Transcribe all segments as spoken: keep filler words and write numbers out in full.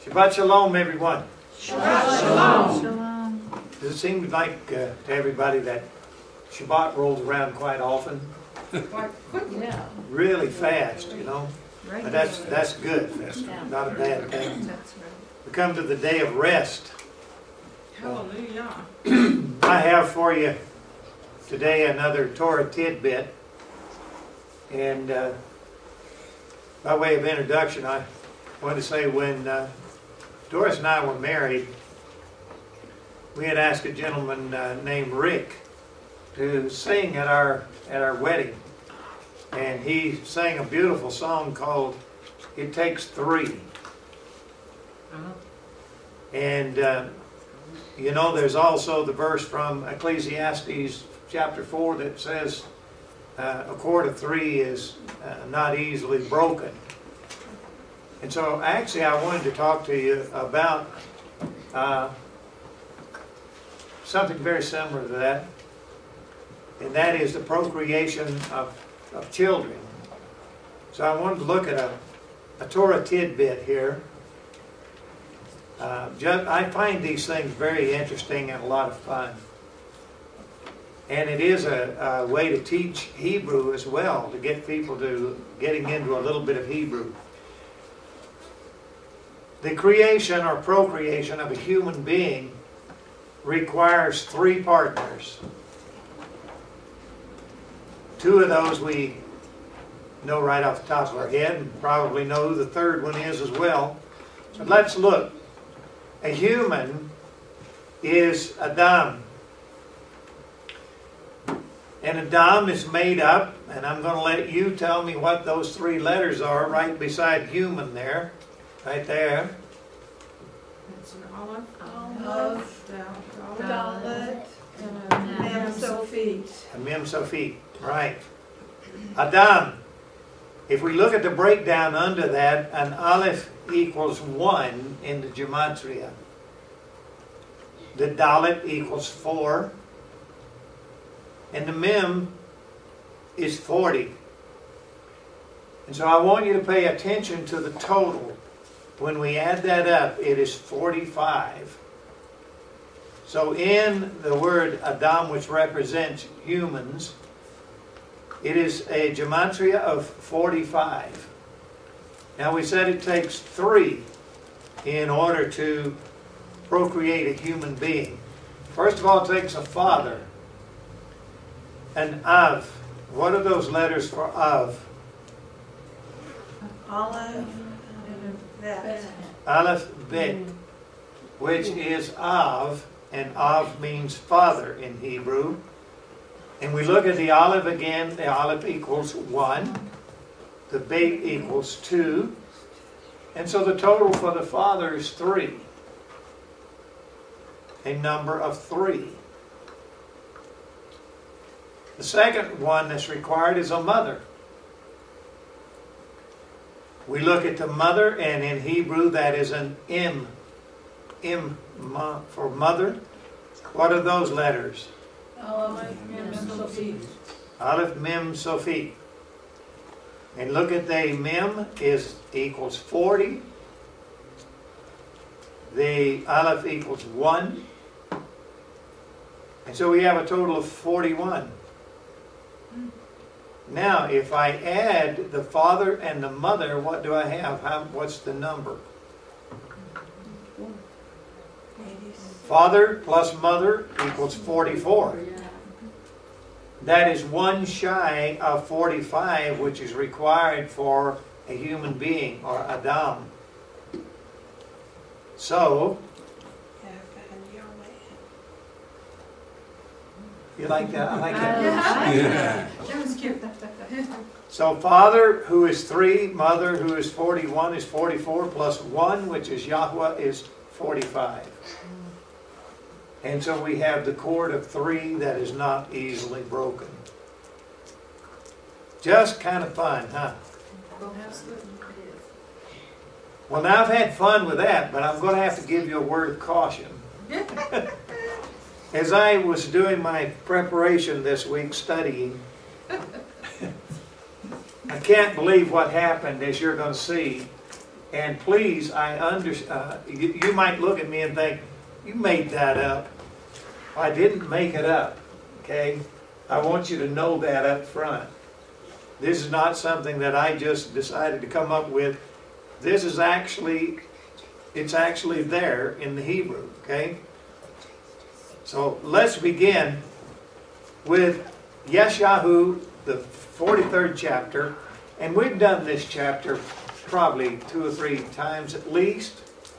Shabbat Shalom, everyone. Shabbat Shalom. Shalom. Does it seem like uh, to everybody that Shabbat rolls around quite often? Quite quickly. Yeah. Really fast, you know. But that's that's good. That's not a bad thing. We come to the day of rest. Hallelujah. I have for you today another Torah tidbit. And uh, by way of introduction, I want to say when uh, Doris and I were married, we had asked a gentleman uh, named Rick to sing at our at our wedding, and he sang a beautiful song called "It Takes Three." Uh-huh. And uh, you know, there's also the verse from Ecclesiastes chapter four that says uh, a cord of three is uh, not easily broken. And so actually I wanted to talk to you about uh, something very similar to that, and that is the procreation of, of children. So I wanted to look at a, a Torah tidbit here. Uh, just, I find these things very interesting and a lot of fun. And it is a, a way to teach Hebrew as well, to get people to getting into a little bit of Hebrew. The creation or procreation of a human being requires three partners. Two of those we know right off the top of our head, and probably know who the third one is as well. But let's look. A human is Adam. And Adam is made up, and I'm going to let you tell me what those three letters are right beside human there. Right there. It's an olive. Olive. Dalet. And a Mem Sophit. A Mem Sophit. Right. Adam. If we look at the breakdown under that, an Aleph equals one in the Gematria. The Dalet equals four. And the Mem is forty. And so I want you to pay attention to the total. When we add that up, it is forty-five. So in the word Adam, which represents humans, it is a gematria of forty-five. Now we said it takes three in order to procreate a human being. First of all, it takes a father. An Av. What are those letters for Av? Olive. Bet. Aleph Bet, which is Av, and Av means father in Hebrew. And we look at the Aleph again, the Aleph equals one, the Bet equals two, and so the total for the father is three. A number of three. The second one that's required is a mother. We look at the mother, and in Hebrew that is an im. Im for mother. What are those letters? Aleph Mem Sophit. Aleph Mem Sophit. And look at the Mem is equals forty. The Aleph equals one. And so we have a total of forty-one. Now, if I add the father and the mother, what do I have? How, what's the number? Father plus mother equals forty-four. That is one shy of forty-five, which is required for a human being, or Adam. So, you like that? I like that. Yeah. That was cute. So father, who is three, mother, who is forty-one, is forty-four, plus one, which is Yahweh, is forty-five. And so we have the cord of three that is not easily broken. Just kind of fun, huh? Well, now I've had fun with that, but I'm going to have to give you a word of caution. As I was doing my preparation this week, studying, I can't believe what happened, as you're going to see. And please, I under, uh, you, you might look at me and think, you made that up. I didn't make it up, okay? I want you to know that up front. This is not something that I just decided to come up with. This is actually, it's actually there in the Hebrew, okay? So let's begin with Yeshayahu, the forty-third chapter. And we've done this chapter probably two or three times at least.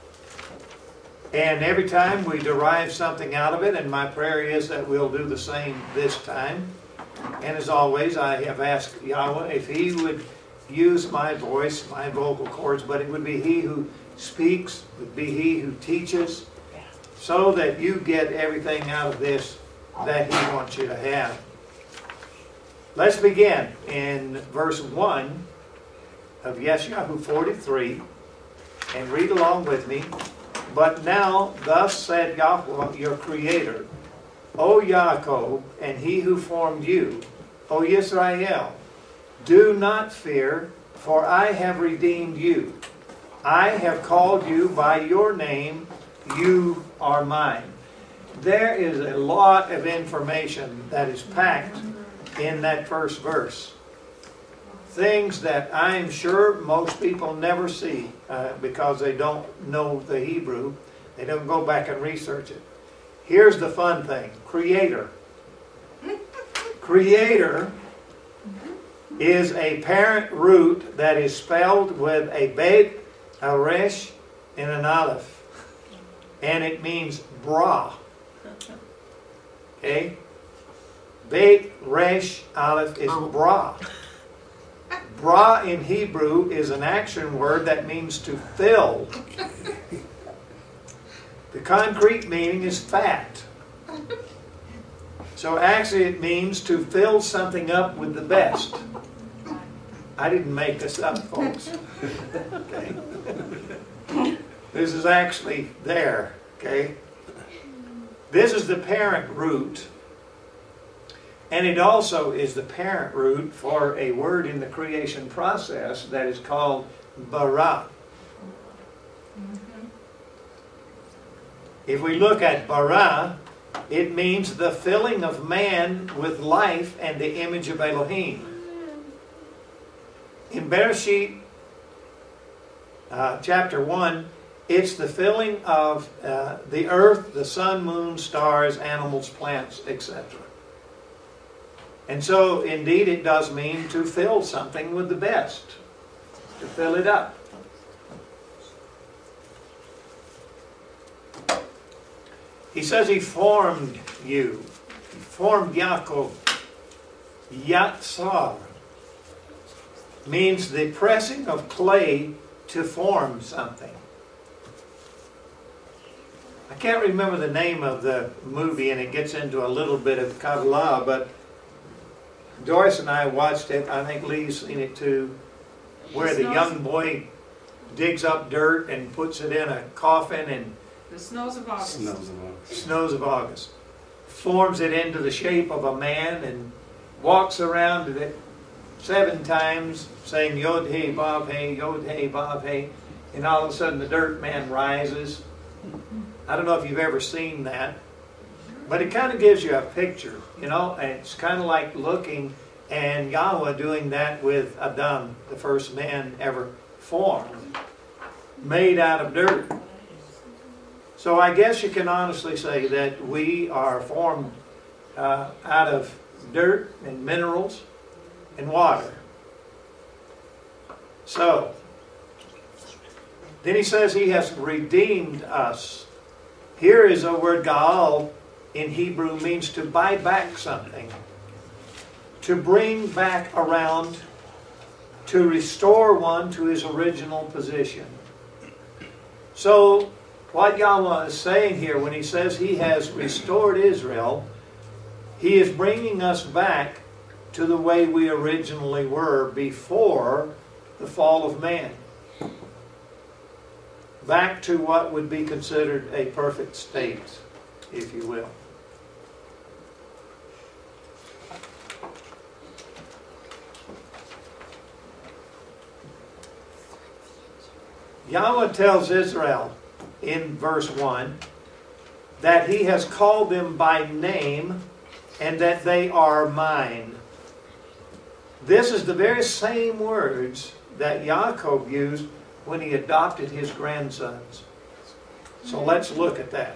And every time we derive something out of it, and my prayer is that we'll do the same this time. And as always, I have asked Yahweh if He would use my voice, my vocal cords, but it would be He who speaks, it would be He who teaches, so that you get everything out of this that He wants you to have. Let's begin in verse one of Yeshayahu forty-three, and read along with me. But now, thus said Yahweh, your Creator, O Yaakov, and He who formed you, O Yisrael, do not fear, for I have redeemed you. I have called you by your name, you are mine. There is a lot of information that is packed in that first verse. Things that I'm sure most people never see uh, because they don't know the Hebrew. They don't go back and research it. Here's the fun thing. Creator. Creator is a parent root that is spelled with a bet, a resh, and an aleph. And it means bra. Okay? Bet, resh, aleph is bra. Bra in Hebrew is an action word that means to fill. The concrete meaning is fat. So actually it means to fill something up with the best. I didn't make this up, folks. Okay. This is actually there. Okay. This is the parent root. And it also is the parent root for a word in the creation process that is called bara. If we look at bara, it means the filling of man with life and the image of Elohim. In Bereshit, uh, chapter one, it's the filling of uh, the earth, the sun, moon, stars, animals, plants, et cetera. And so, indeed, it does mean to fill something with the best, to fill it up. He says He formed you. He formed Yaakov. Yatsar means the pressing of clay to form something. I can't remember the name of the movie, and it gets into a little bit of Kabbalah, but Doris and I watched it. I think Lee's seen it too, where the young boy digs up dirt and puts it in a coffin and The snows of August. Snows of August. Snows of August. Forms it into the shape of a man and walks around it seven times saying Yod Hey Vav Hey, Yod Hey Vav Hey, and all of a sudden the dirt man rises. I don't know if you've ever seen that, but it kind of gives you a picture, you know, and it's kind of like looking and Yahweh doing that with Adam, the first man ever formed, made out of dirt. So I guess you can honestly say that we are formed uh, out of dirt and minerals and water. So, then he says He has redeemed us. Here is a word Gaal in Hebrew means to buy back something, to bring back around, to restore one to his original position. So, what Yahweh is saying here when He says He has restored Israel, He is bringing us back to the way we originally were before the fall of man. Back to what would be considered a perfect state, if you will. Yahweh tells Israel in verse one that He has called them by name and that they are mine. This is the very same words that Jacob used when he adopted his grandsons. So let's look at that.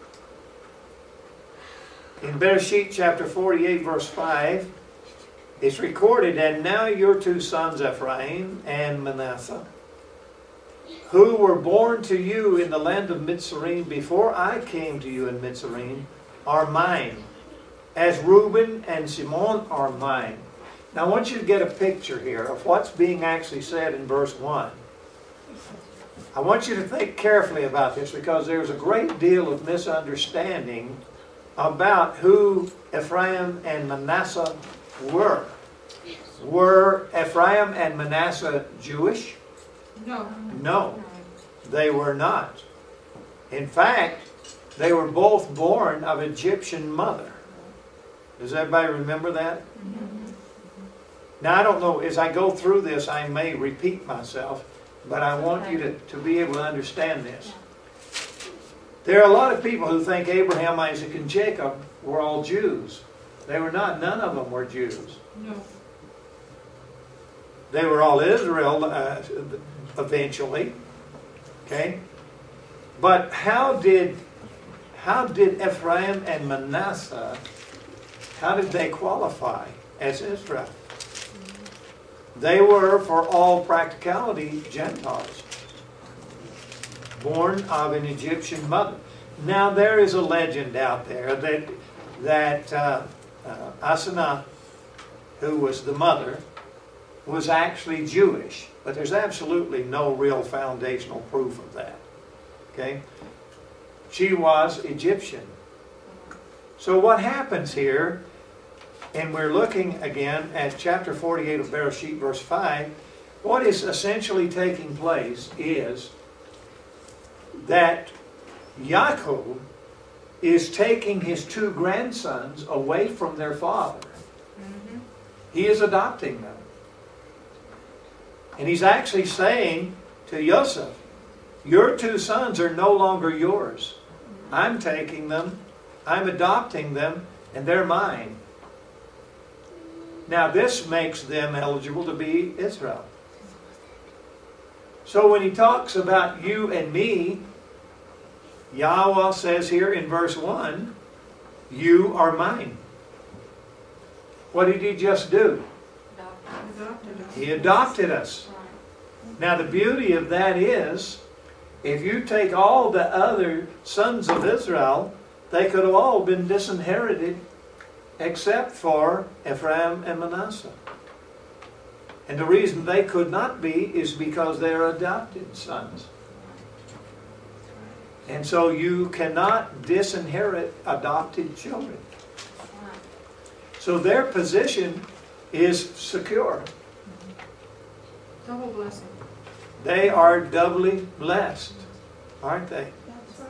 In Bereshit chapter forty-eight verse five, it's recorded, "And now your two sons Ephraim and Manasseh, who were born to you in the land of Mitzrayim before I came to you in Mitzrayim, are mine, as Reuben and Shimon are mine." Now I want you to get a picture here of what's being actually said in verse one. I want you to think carefully about this because there's a great deal of misunderstanding about who Ephraim and Manasseh were. Were Ephraim and Manasseh Jewish? No. No, they were not. In fact, they were both born of Egyptian mother. Does everybody remember that? Now I don't know, as I go through this I may repeat myself, but I want you to, to be able to understand this. There are a lot of people who think Abraham, Isaac, and Jacob were all Jews. They were not. None of them were Jews. No. They were all Israel uh, eventually. Okay? But how did, how did Ephraim and Manasseh, how did they qualify as Israel? They were, for all practicality, Gentiles, born of an Egyptian mother. Now there is a legend out there that that uh, uh, Asenath, who was the mother, was actually Jewish, but there's absolutely no real foundational proof of that. Okay, she was Egyptian. So what happens here? And we're looking again at chapter forty-eight of Bereshit, verse five. What is essentially taking place is that Yaakov is taking his two grandsons away from their father. Mm-hmm. He is adopting them. And he's actually saying to Joseph, your two sons are no longer yours. I'm taking them, I'm adopting them, and they're mine. Now this makes them eligible to be Israel. So when he talks about you and me, Yahweh says here in verse one, you are mine. What did he just do? Adopted us. He adopted us. Now the beauty of that is, if you take all the other sons of Israel, they could have all been disinherited except for Ephraim and Manasseh. And the reason they could not be is because they are adopted sons. And so you cannot disinherit adopted children. So their position is secure. Double blessing. They are doubly blessed, aren't they? That's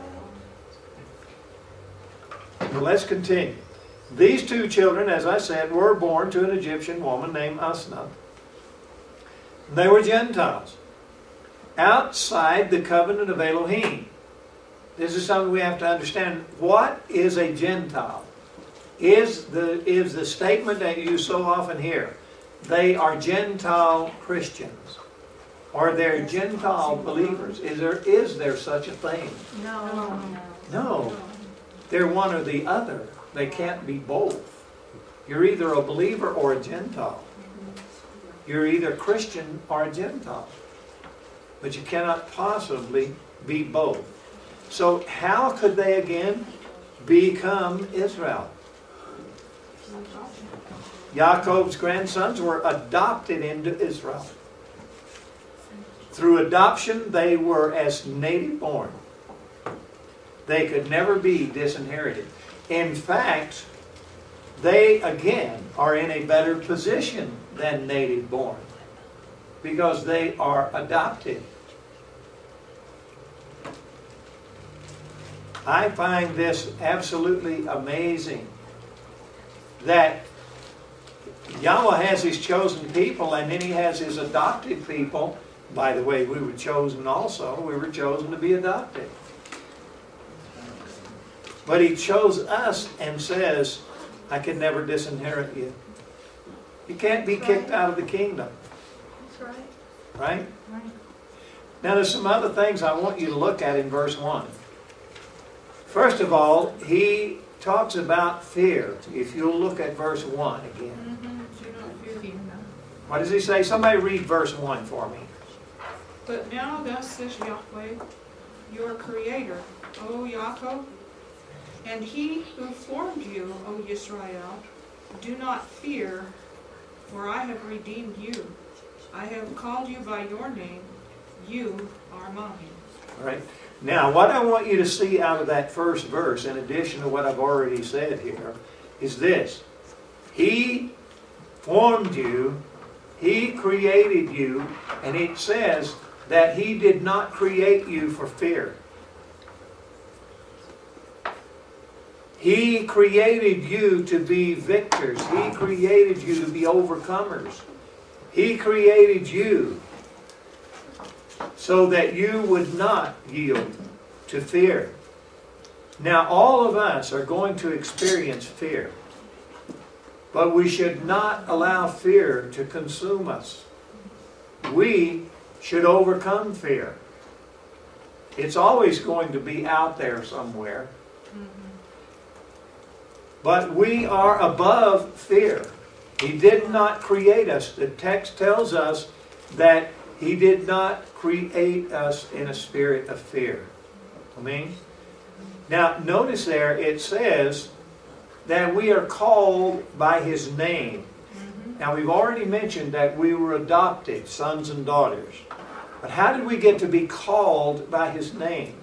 right. Well, let's continue. These two children, as I said, were born to an Egyptian woman named Asenath. They were Gentiles, outside the covenant of Elohim. This is something we have to understand. What is a Gentile? Is the, is the statement that you so often hear. They are Gentile Christians. Or they're Gentile believers. Is there, is there such a thing? No. No. They're one or the other. They can't be both. You're either a believer or a Gentile. You're either Christian or a Gentile. But you cannot possibly be both. So how could they again become Israel? Yaakov's grandsons were adopted into Israel. Through adoption, they were as native born. They could never be disinherited. In fact, they again are in a better position than native born because they are adopted. I find this absolutely amazing that Yahweh has His chosen people and then He has His adopted people, By the way, we were chosen also. We were chosen to be adopted. But he chose us and says, I can never disinherit you. You can't be kicked out of the kingdom. That's right. Right? Right. Now there's some other things I want you to look at in verse one. First of all, he talks about fear. If you'll look at verse one again. Mm-hmm. Do not fear. What does he say? Somebody read verse one for me. But now thus says Yahweh, your Creator, O Yaakov, and He who formed you, O Israel, do not fear, for I have redeemed you. I have called you by your name. You are mine. All right. Now, what I want you to see out of that first verse, in addition to what I've already said here, is this. He formed you, He created you, and it says that He did not create you for fear. He created you to be victors. He created you to be overcomers. He created you so that you would not yield to fear. Now, all of us are going to experience fear. But we should not allow fear to consume us. We should overcome fear. It's always going to be out there somewhere. But we are above fear. He did not create us. The text tells us that He did not create us in a spirit of fear. I mean, now notice there it says that we are called by His name. Mm-hmm. Now we've already mentioned that we were adopted, sons and daughters. But how did we get to be called by His name?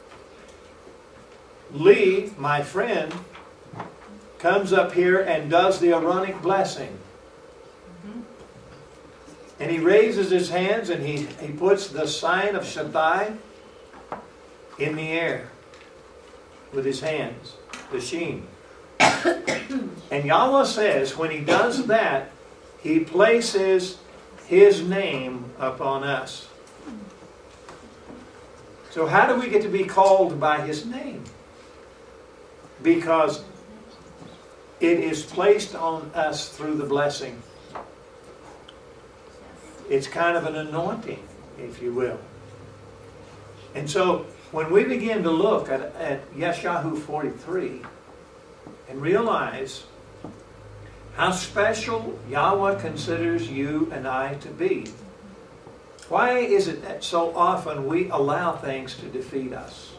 Lee, my friend, comes up here and does the Aaronic blessing. Mm-hmm. And he raises his hands and he, he puts the sign of Shaddai in the air with his hands, the sheen. And Yahweh says when He does that, He places His name upon us. So how do we get to be called by His name? Because it is placed on us through the blessing. It's kind of an anointing, if you will. And so when we begin to look at, at Yeshayahu forty-three and realize how special Yahweh considers you and I to be, why is it that so often we allow things to defeat us?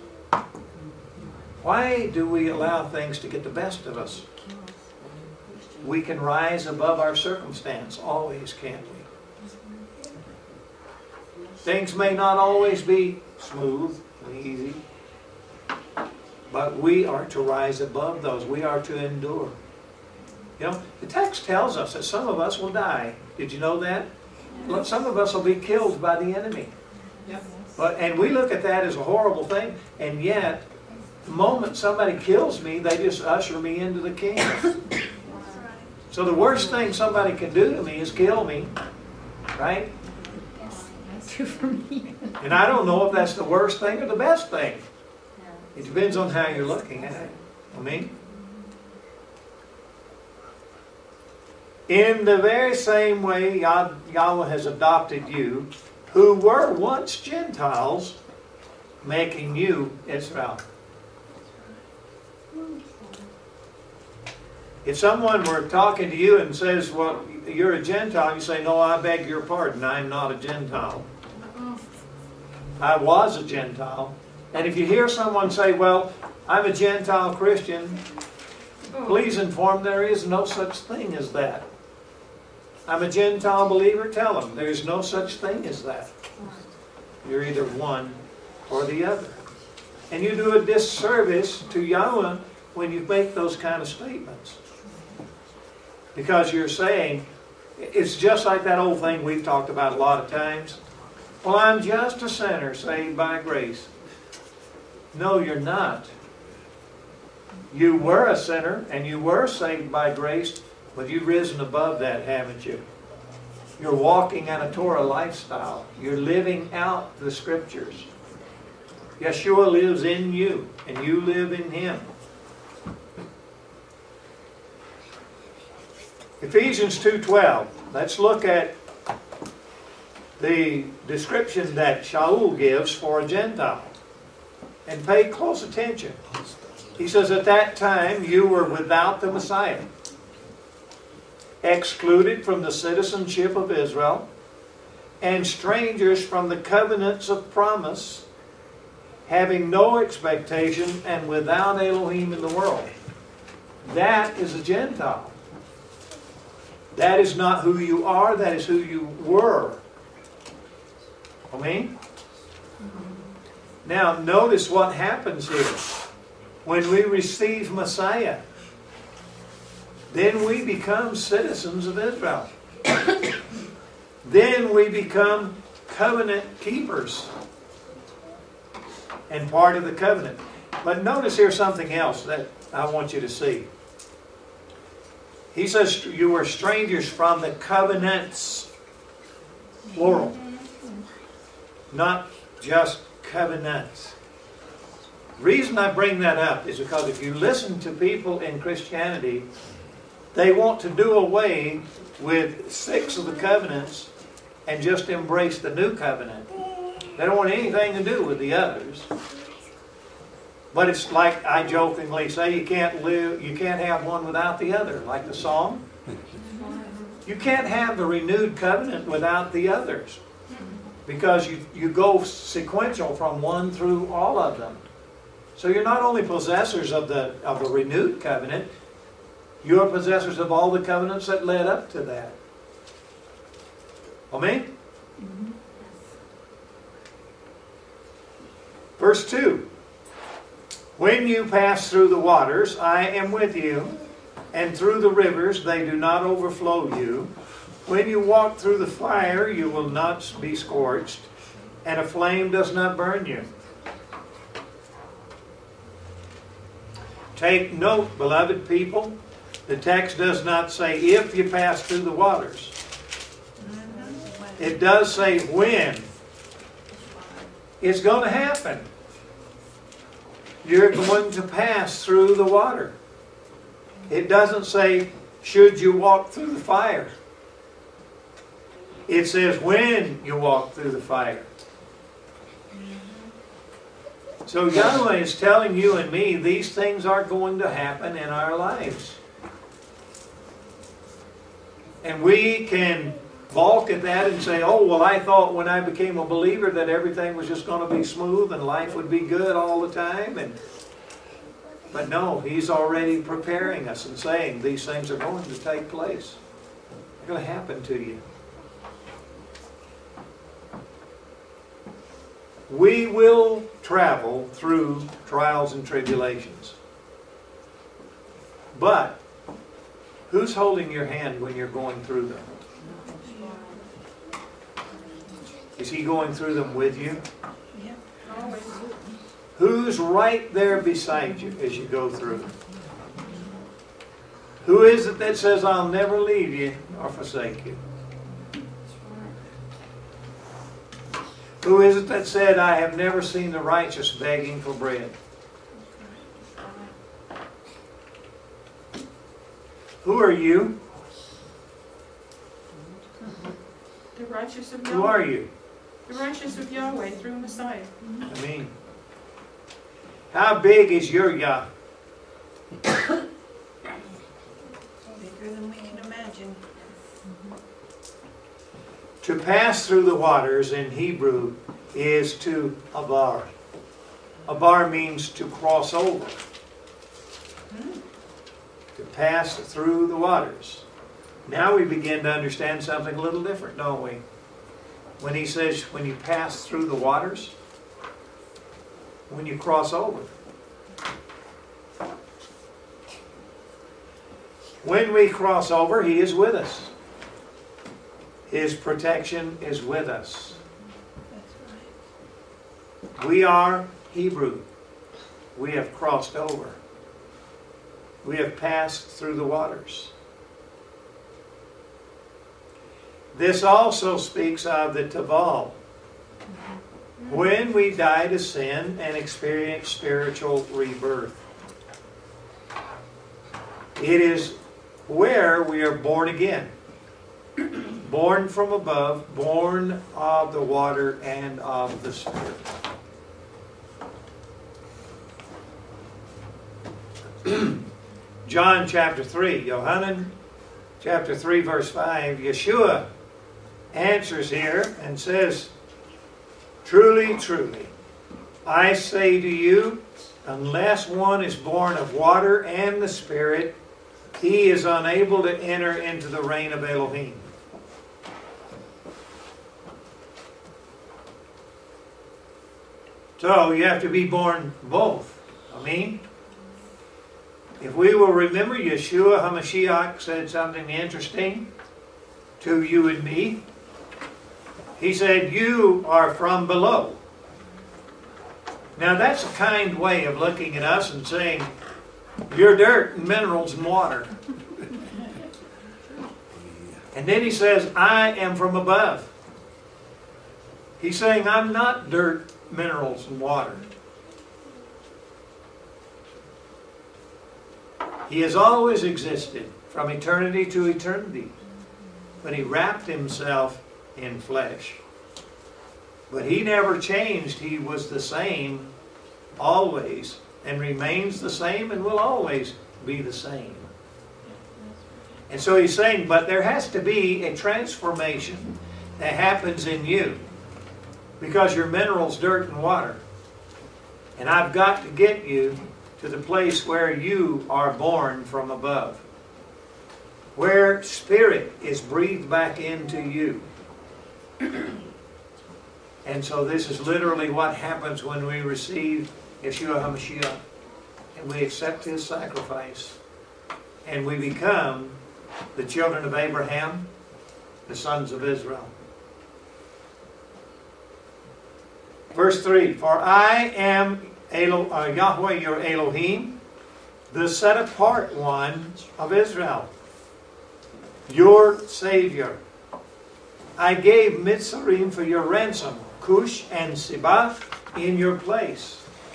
Why do we allow things to get the best of us? We can rise above our circumstance, always, can't we? Things may not always be smooth and easy, but we are to rise above those. We are to endure. You know, the text tells us that some of us will die. Did you know that? Some of us will be killed by the enemy. Yep. But, and we look at that as a horrible thing, and yet, the moment somebody kills me, they just usher me into the kingdom. So the worst thing somebody can do to me is kill me, right? Yes, that's true for me. And I don't know if that's the worst thing or the best thing. It depends on how you're looking at it. I mean, in the very same way Yah- Yahweh has adopted you, who were once Gentiles, making you Israel. If someone were talking to you and says, well, you're a Gentile, you say, no, I beg your pardon, I'm not a Gentile. I was a Gentile. And if you hear someone say, well, I'm a Gentile Christian, please inform there is no such thing as that. I'm a Gentile believer, tell them there's no such thing as that. You're either one or the other. And you do a disservice to Yahweh when you make those kind of statements. Because you're saying, it's just like that old thing we've talked about a lot of times. Well, I'm just a sinner saved by grace. No, you're not. You were a sinner and you were saved by grace, but you've risen above that, haven't you? You're walking in a Torah lifestyle. You're living out the Scriptures. Yeshua lives in you, and you live in Him. Ephesians two twelve. Let's look at the description that Shaul gives for a Gentile. And pay close attention. He says, at that time you were without the Messiah, excluded from the citizenship of Israel, and strangers from the covenants of promise, having no expectation, and without Elohim in the world. That is a Gentile. That is not who you are, that is who you were. Amen? Now, notice what happens here. When we receive Messiah, then we become citizens of Israel. Then we become covenant keepers and part of the covenant. But notice here something else that I want you to see. He says you were strangers from the covenants, plural. Not just covenants. The reason I bring that up is because if you listen to people in Christianity, they want to do away with six of the covenants and just embrace the new covenant. They don't want anything to do with the others. But it's like I jokingly say, you can't live, you can't have one without the other, like the song. You can't have the renewed covenant without the others, because you, you go sequential from one through all of them. So you're not only possessors of the of the renewed covenant, you're possessors of all the covenants that led up to that. Amen? Mm-hmm. Verse two. When you pass through the waters, I am with you, and through the rivers, they do not overflow you. When you walk through the fire, you will not be scorched, and a flame does not burn you. Take note, beloved people, the text does not say if you pass through the waters. It does say when. It's going to happen. You're going to pass through the water. It doesn't say, should you walk through the fire. It says, when you walk through the fire. So Yahweh is telling you and me, these things are going to happen in our lives. And we can balk at that and say, oh, well, I thought when I became a believer that everything was just going to be smooth and life would be good all the time. And But no, He's already preparing us and saying these things are going to take place. They're going to happen to you. We will travel through trials and tribulations. But who's holding your hand when you're going through them? Is He going through them with you? Yeah, always. Who's right there beside you as you go through? Who is it that says, I'll never leave you or forsake you? Who is it that said, I have never seen the righteous begging for bread? Who are you? The righteous of Who Yahweh. are you? The righteous of Yahweh through Messiah. I mean, how big is your Yah? Bigger than we can imagine. To pass through the waters in Hebrew is to abar. Abar means to cross over. To pass through the waters. Now we begin to understand something a little different, don't we? When He says, when you pass through the waters, when you cross over. When we cross over, He is with us. His protection is with us. We are Hebrew. We have crossed over. We have passed through the waters. This also speaks of the Taval, when we die to sin and experience spiritual rebirth. It is where we are born again. Born from above, born of the water and of the Spirit. John chapter three, Yohanan chapter three verse five, Yeshua answers here and says, truly, truly, I say to you, unless one is born of water and the Spirit, he is unable to enter into the reign of Elohim. So you have to be born both. I mean, if we will remember, Yeshua HaMashiach said something interesting to you and me. He said, you are from below. Now that's a kind way of looking at us and saying, you're dirt and minerals and water. And then he says, I am from above. He's saying, I'm not dirt, minerals, and water. He has always existed from eternity to eternity. But he wrapped himself in flesh. But he never changed. He was the same always and remains the same and will always be the same. And so he's saying, but there has to be a transformation that happens in you because you're minerals, dirt, and water. And I've got to get you to the place where you are born from above, where Spirit is breathed back into you. And so this is literally what happens when we receive Yeshua HaMashiach and we accept His sacrifice and we become the children of Abraham, the sons of Israel. Verse three, for I am Elo, uh, Yahweh your Elohim, the set apart one of Israel, your Savior. I gave Mitzrayim for your ransom, Cush and Seba in your place.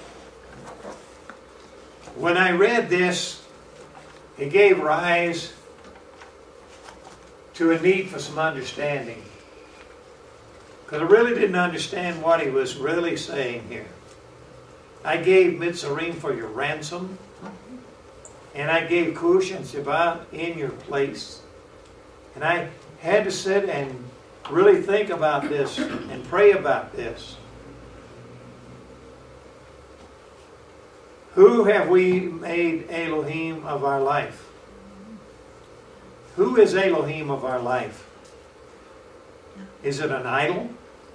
When I read this, it gave rise to a need for some understanding. Because I really didn't understand what he was really saying here. I gave Mitzrayim for your ransom, and I gave Cush and Seba in your place. And I had to sit and really think about this and pray about this. Who have we made Elohim of our life? Who is Elohim of our life? Is it an idol?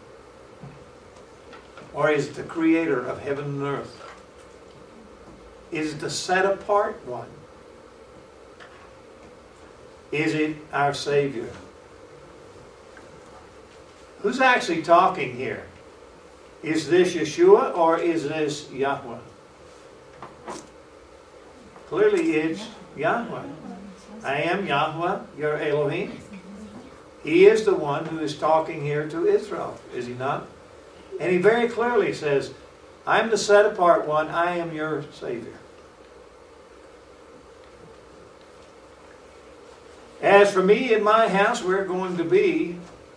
Or is it the creator of heaven and earth? Is it the set apart one? Is it our Savior? Who's actually talking here? Is this Yeshua or is this Yahweh? Clearly it's Yahweh. I am Yahweh, your Elohim. He is the one who is talking here to Israel, is he not? And he very clearly says, I'm the set apart one, I am your Savior. As for me and my house, we're going to be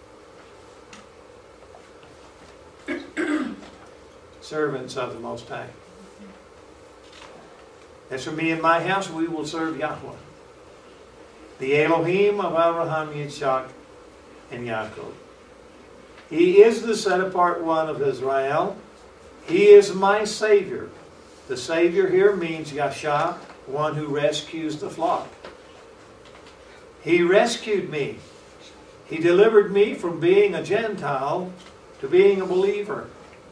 servants of the Most High. As for me and my house, we will serve Yahweh, the Elohim of Abraham, Yitzchak, and Yaakov. He is the set apart one of Israel. He is my Savior. The Savior here means Yasha, one who rescues the flock. He rescued me. He delivered me from being a Gentile to being a believer.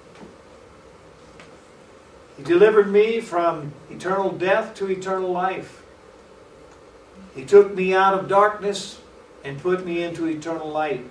He delivered me from eternal death to eternal life. He took me out of darkness and put me into eternal light.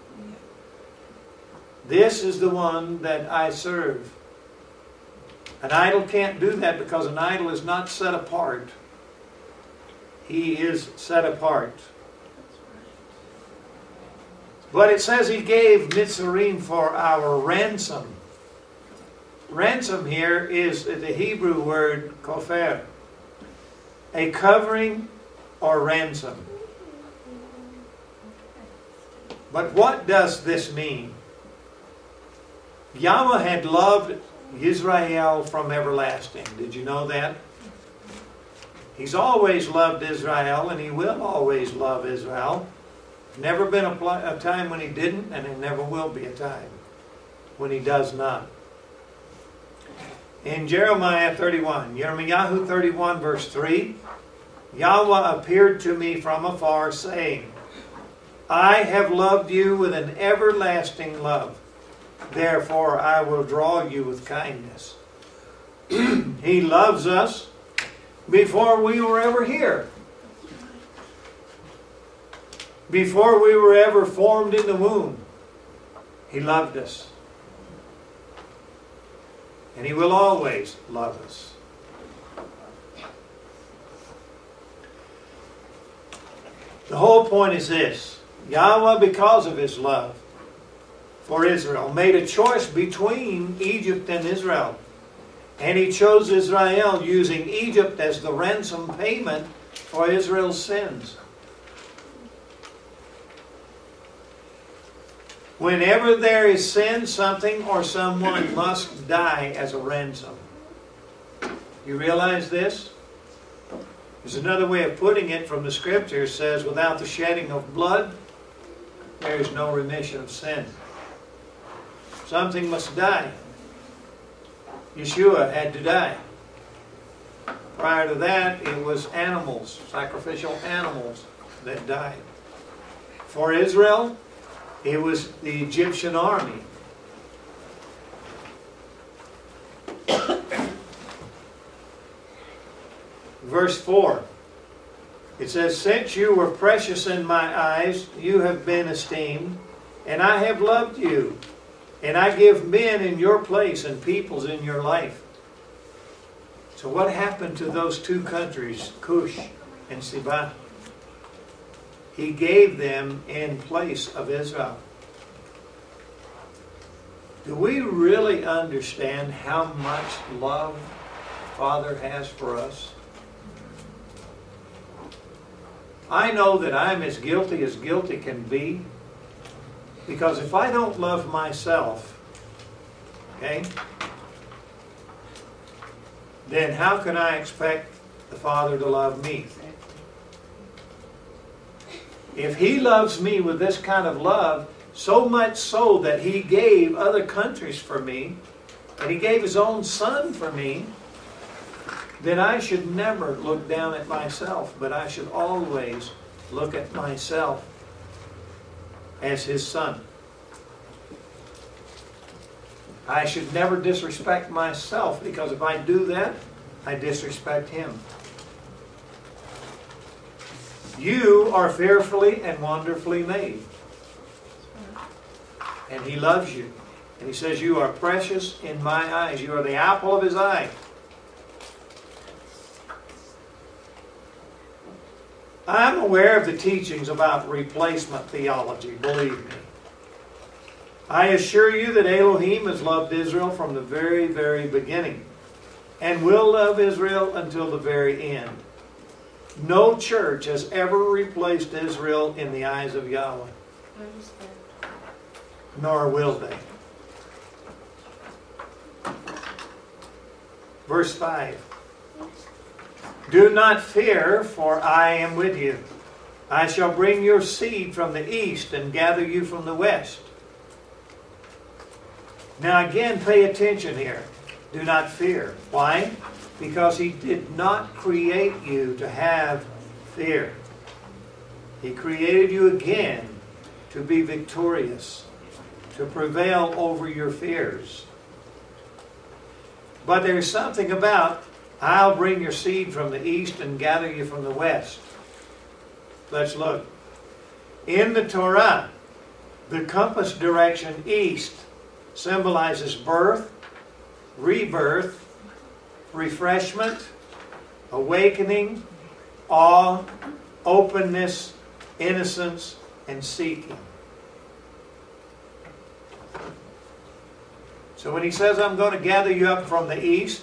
This is the one that I serve. An idol can't do that because an idol is not set apart. He is set apart. But it says he gave Mitzrayim for our ransom. Ransom here is the Hebrew word kofer, a covering or ransom. But what does this mean? Yahweh had loved Israel from everlasting. Did you know that? He's always loved Israel, and He will always love Israel. Never been a, pl- a time when He didn't, and there never will be a time when He does not. In Jeremiah thirty-one, Jeremiah thirty-one verse three, Yahweh appeared to me from afar, saying, I have loved you with an everlasting love. Therefore I will draw you with kindness. He loves us before we were ever here. Before we were ever formed in the womb. He loved us. And He will always love us. The whole point is this. Yahweh, because of His love for Israel, made a choice between Egypt and Israel. And He chose Israel using Egypt as the ransom payment for Israel's sins. Whenever there is sin, something or someone must die as a ransom. You realize this? There's another way of putting it from the Scripture. It says, without the shedding of blood, there is no remission of sin. Something must die. Yeshua had to die. Prior to that, it was animals, sacrificial animals, that died. For Israel, it was the Egyptian army. Verse four. It says, since you were precious in my eyes, you have been esteemed, and I have loved you. And I give men in your place and peoples in your life. So what happened to those two countries, Cush and Seba? He gave them in place of Israel. Do we really understand how much love the Father has for us? I know that I'm as guilty as guilty can be, because if I don't love myself, okay, then how can I expect the Father to love me? If He loves me with this kind of love, so much so that He gave other countries for me, and He gave His own Son for me, then I should never look down at myself, but I should always look at myself as His Son. I should never disrespect myself, because if I do that, I disrespect Him. You are fearfully and wonderfully made. And He loves you. And He says, you are precious in my eyes. You are the apple of His eye. I'm aware of the teachings about replacement theology, believe me. I assure you that Elohim has loved Israel from the very, very beginning, and will love Israel until the very end. No church has ever replaced Israel in the eyes of Yahweh. Nor will they. Verse five. Do not fear, for I am with you. I shall bring your seed from the east and gather you from the west. Now again, pay attention here. Do not fear. Why? Because He did not create you to have fear. He created you again to be victorious, to prevail over your fears. But there's something about, I'll bring your seed from the east and gather you from the west. Let's look. In the Torah, the compass direction east symbolizes birth, rebirth, refreshment, awakening, awe, openness, innocence, and seeking. So when he says, I'm going to gather you up from the east,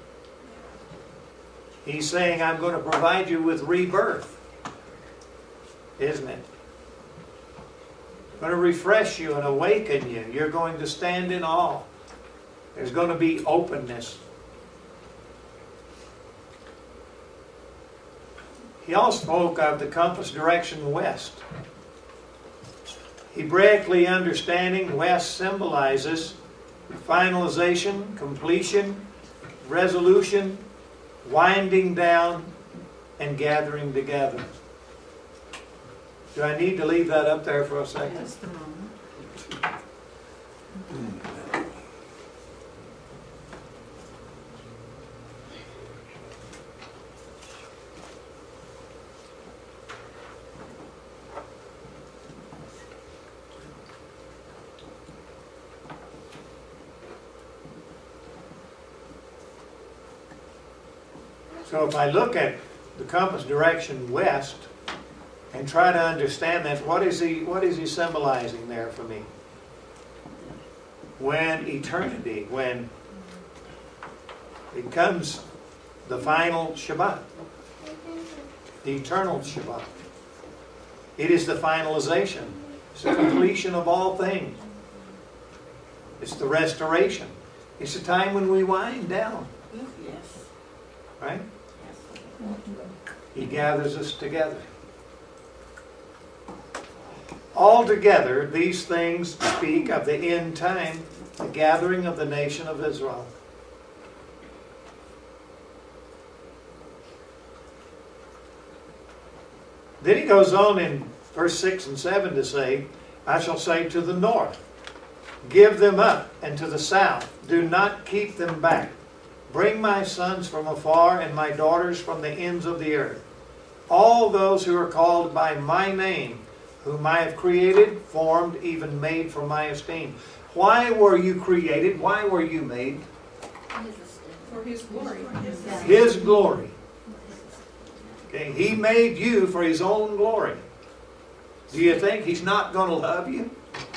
he's saying, I'm going to provide you with rebirth. Isn't it? I'm going to refresh you and awaken you. You're going to stand in awe. There's going to be openness. He also spoke of the compass direction west. Hebraically understanding, west symbolizes finalization, completion, resolution, winding down, and gathering together. Do I need to leave that up there for a second? Just a moment. So if I look at the compass direction west and try to understand that, what is he, what is he symbolizing there for me? When eternity, when it comes the final Shabbat, the eternal Shabbat. It is the finalization. It's the completion of all things. It's the restoration. It's the time when we wind down. Yes. Right? He gathers us together. Altogether, these things speak of the end time, the gathering of the nation of Israel. Then he goes on in verse six and seven to say, I shall say to the north, give them up, and to the south, do not keep them back. Bring my sons from afar and my daughters from the ends of the earth. All those who are called by my name, whom I have created, formed, even made for my esteem. Why were you created? Why were you made? For His glory. His glory. Okay, He made you for His own glory. Do you think He's not going to love you?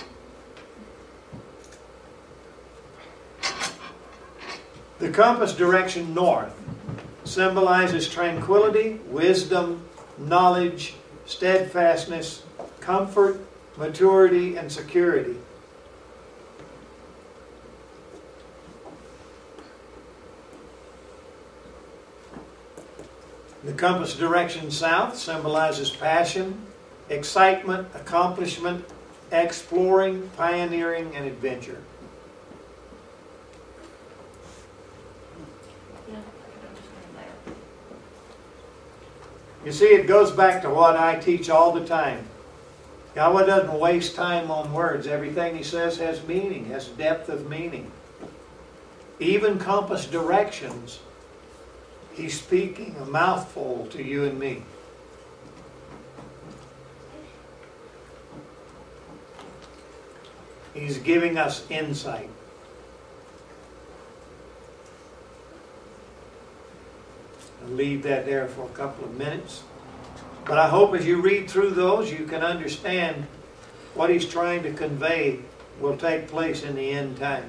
The compass direction north symbolizes tranquility, wisdom, knowledge, steadfastness, comfort, maturity, and security. The compass direction south symbolizes passion, excitement, accomplishment, exploring, pioneering, and adventure. You see, it goes back to what I teach all the time. Yahweh doesn't waste time on words. Everything He says has meaning, has depth of meaning. Even compass directions, He's speaking a mouthful to you and me. He's giving us insight. I'll leave that there for a couple of minutes. But I hope as you read through those, you can understand what He's trying to convey will take place in the end time.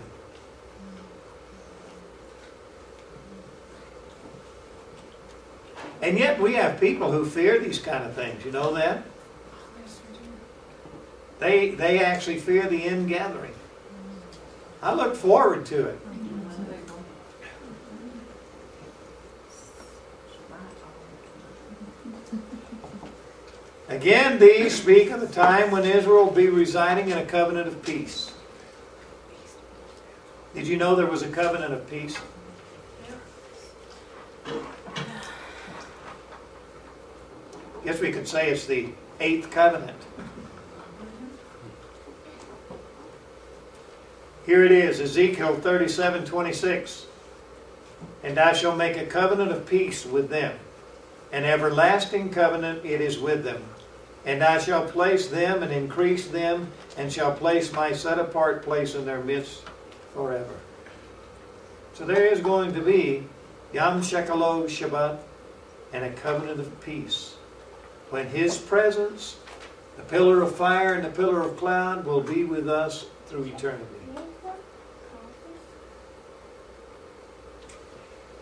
And yet we have people who fear these kind of things. You know that? They, they actually fear the end gathering. I look forward to it. Again, these speak of the time when Israel will be residing in a covenant of peace. Did you know there was a covenant of peace? Guess we could say it's the eighth covenant. Here it is, Ezekiel thirty-seven twenty-six. And I shall make a covenant of peace with them, an everlasting covenant it is with them. And I shall place them and increase them, and shall place my set-apart place in their midst forever. So there is going to be Yom Shekalot Shabbat and a covenant of peace, when His presence, the pillar of fire and the pillar of cloud, will be with us through eternity.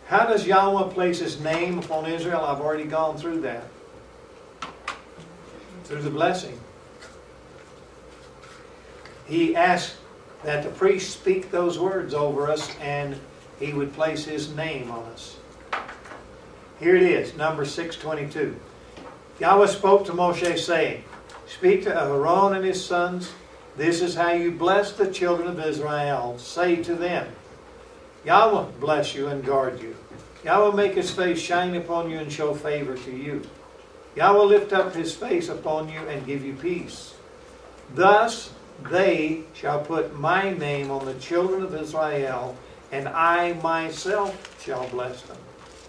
How does Yahweh place His name upon Israel? I've already gone through that. Through the blessing. He asked that the priest speak those words over us, and He would place His name on us. Here it is, Numbers six twenty-two. Yahweh spoke to Moshe, saying, speak to Aaron and his sons. This is how you bless the children of Israel. Say to them, Yahweh bless you and guard you. Yahweh make His face shine upon you and show favor to you. Yahweh lift up His face upon you and give you peace. Thus they shall put my name on the children of Israel, and I myself shall bless them.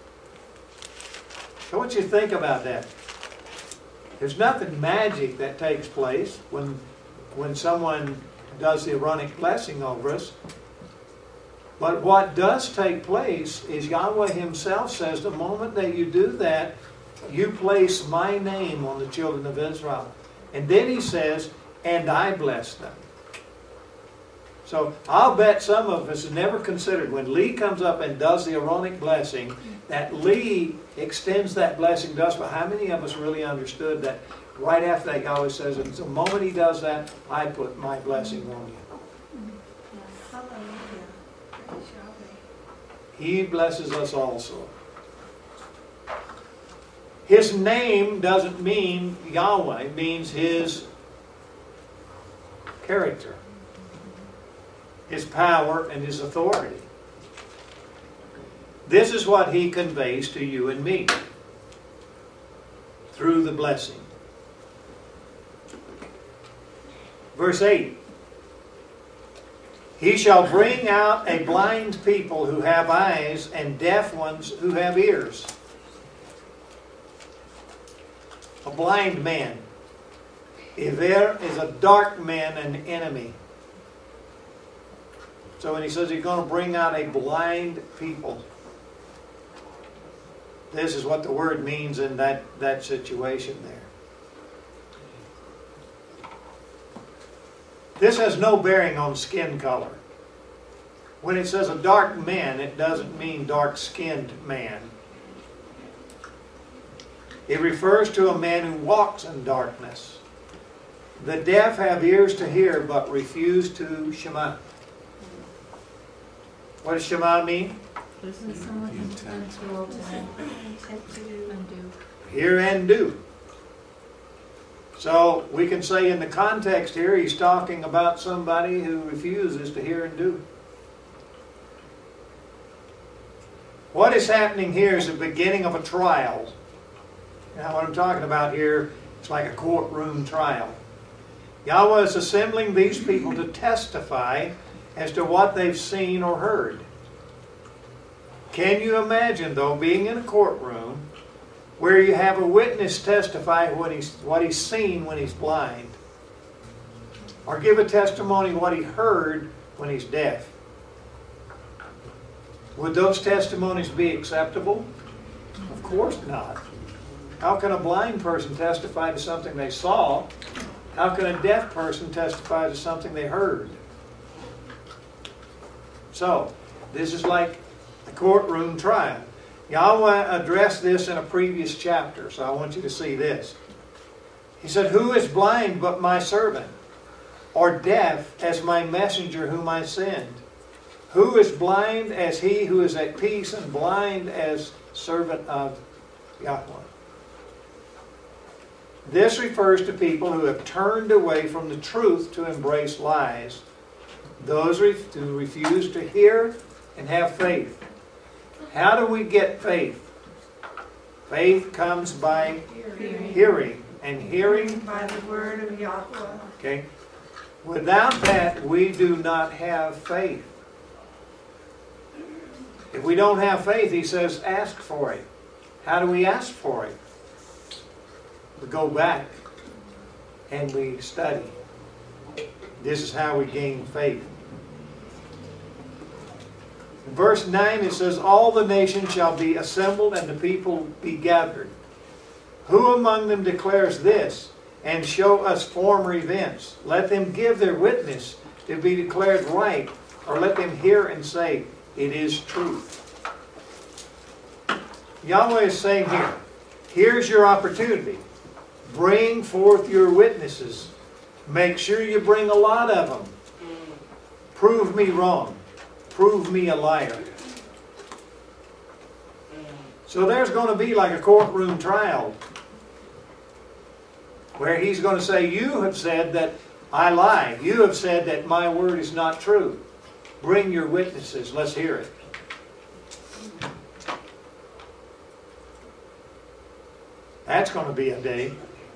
So what you think about that? There's nothing magic that takes place when, when someone does the Aaronic blessing over us. But what does take place is Yahweh Himself says the moment that you do that, you place my name on the children of Israel. And then He says, and I bless them. So I'll bet some of us have never considered when Lee comes up and does the Aaronic blessing, that Lee extends that blessing to us. But how many of us really understood that right after that Yahweh says, and the moment He does that, I put my blessing on you. Hallelujah. Praise Yahweh. He blesses us also. His name doesn't mean Yahweh, it means His character, His power, and His authority. This is what He conveys to you and me through the blessing. Verse eight. He shall bring out a blind people who have eyes, and deaf ones who have ears. A blind man. Iver is a dark man, an enemy. So when He says He's going to bring out a blind people, this is what the word means in that, that situation there. This has no bearing on skin color. When it says a dark man, it doesn't mean dark-skinned man. It refers to a man who walks in darkness. The deaf have ears to hear, but refuse to Shema. What does Shema mean? Listen to someone intent to obey. Intent to do. And do. Hear and do. So we can say in the context here, He's talking about somebody who refuses to hear and do. What is happening here is the beginning of a trial. Now what I'm talking about here, it's like a courtroom trial. Yahweh is assembling these people to testify as to what they've seen or heard. Can you imagine, though, being in a courtroom where you have a witness testify what he's, what he's seen when he's blind, or give a testimony what he heard when he's deaf? Would those testimonies be acceptable? Of course not. How can a blind person testify to something they saw? How can a deaf person testify to something they heard? So, this is like a courtroom trial. Yahweh addressed this in a previous chapter, so I want you to see this. He said, "Who is blind but my servant, or deaf as my messenger whom I send? Who is blind as he who is at peace, and blind as servant of Yahweh?" This refers to people who have turned away from the truth to embrace lies. Those who refuse to hear and have faith. How do we get faith? Faith comes by Hearing. hearing, and hearing, By the word of Yahweh. okay? Without that, we do not have faith. If we don't have faith, he says, ask for it. How do we ask for it? We go back and we study. This is how we gain faith. In verse nine it says, "All the nations shall be assembled and the people be gathered. Who among them declares this, and show us former events? Let them give their witness to be declared right, or let them hear and say, it is truth." Yahweh is saying here, here's your opportunity. Bring forth your witnesses. Make sure you bring a lot of them. Prove me wrong. Prove me a liar. So there's going to be like a courtroom trial where he's going to say, you have said that I lie. You have said that my word is not true. Bring your witnesses. Let's hear it. That's going to be a day.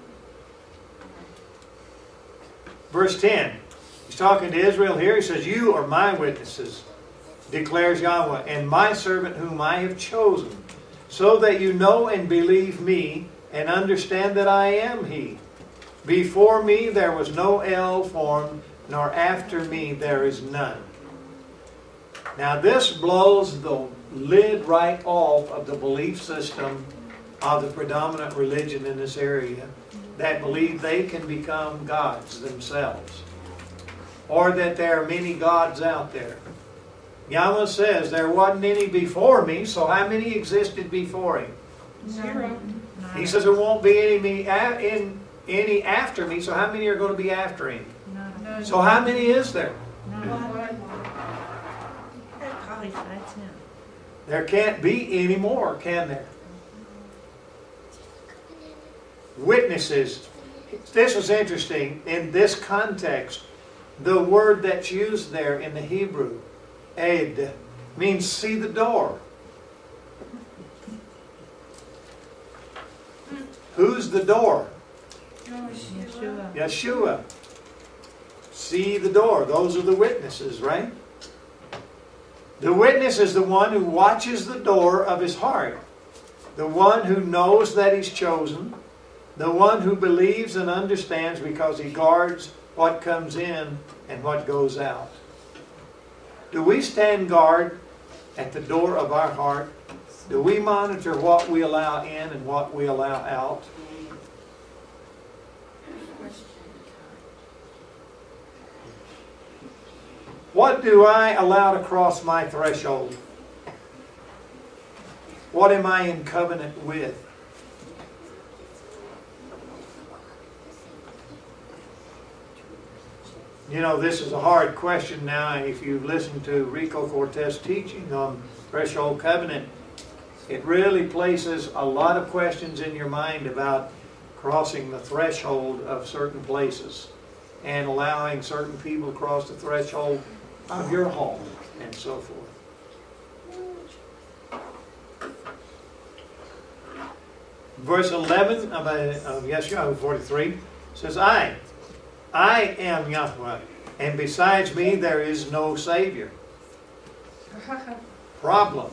Verse ten. He's talking to Israel here. He says, you are my witnesses, declares Yahweh, and my servant whom I have chosen, so that you know and believe me and understand that I am He. Before me there was no El formed, nor after me there is none. Now this blows the lid right off of the belief system of the predominant religion in this area that believe they can become gods themselves, or that there are many gods out there. Yahweh says there wasn't any before me, so how many existed before Him? Zero. He says there won't be any, in, any after me, so how many are going to be after Him? None. So how many is there? None. Besides Him. There can't be any more, can there? Witnesses. This is interesting. In this context, the word that's used there in the Hebrew, ed, means see the door. Who's the door? Yeshua. Yeshua. See the door. Those are the witnesses, right? The witness is the one who watches the door of his heart. The one who knows that he's chosen. The one who believes and understands because he guards what comes in and what goes out. Do we stand guard at the door of our heart? Do we monitor what we allow in and what we allow out? What do I allow to cross my threshold? What am I in covenant with? You know, this is a hard question now. If you listen to Rico Cortez teaching on threshold covenant, it really places a lot of questions in your mind about crossing the threshold of certain places and allowing certain people to cross the threshold of your home and so forth. Verse eleven of, of Yeshua forty-three says, I, I am Yahweh, and besides me there is no Savior. Problem.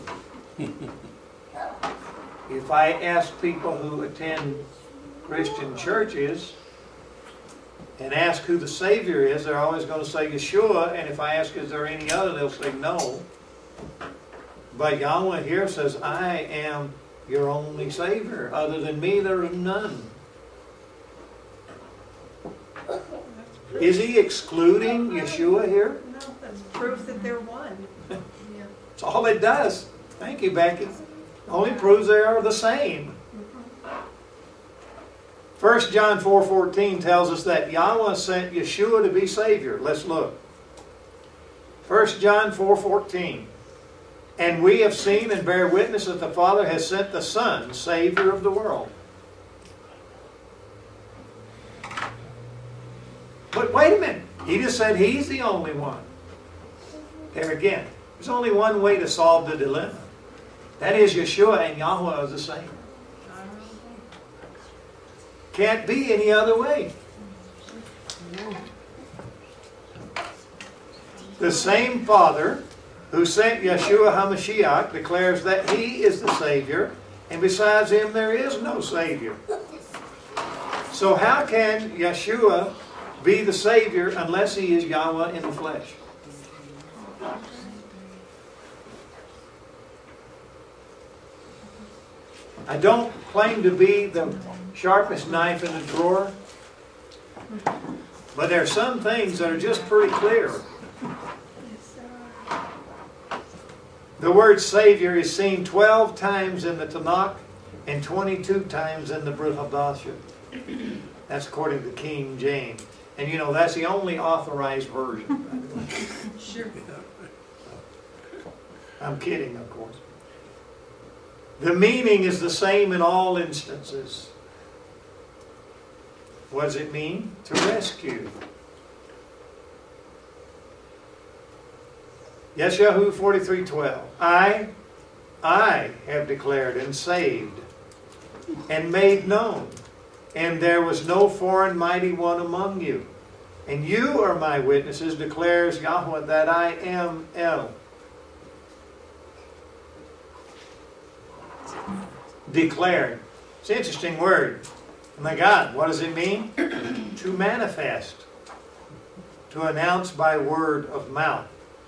If I ask people who attend Christian churches and ask who the Savior is, they're always going to say Yeshua, and if I ask is there any other, they'll say no. But Yahweh here says, I am your only Savior. Other than me, there is none. Is he excluding Yeshua here? No, that's proof that they're one. That's all it does. Thank you, Becky. Only proves they are the same. First John four fourteen tells us that Yahweh sent Yeshua to be Savior. Let's look. First John four fourteen. And we have seen and bear witness that the Father has sent the Son, Savior of the world. But wait a minute. He just said He's the only one. There again, there's only one way to solve the dilemma. That is Yeshua and Yahweh are the same. Can't be any other way. The same Father who sent Yeshua HaMashiach declares that He is the Savior, and besides Him there is no Savior. So how can Yeshua be the Savior unless He is Yahweh in the flesh? I don't claim to be the sharpest knife in the drawer, but there are some things that are just pretty clear. The word Savior is seen twelve times in the Tanakh and twenty-two times in the Brit Hadashah. That's according to King James. And you know, that's the only authorized version, by the way. Sure. I'm kidding, of course. The meaning is the same in all instances. What does it mean? To rescue. Yeshayahu forty-three twelve. I, I have declared and saved and made known, and there was no foreign mighty one among you. And you are my witnesses, declares Yahweh, that I am El. Declared. It's an interesting word. Oh my God, what does it mean? To manifest. To announce by word of mouth.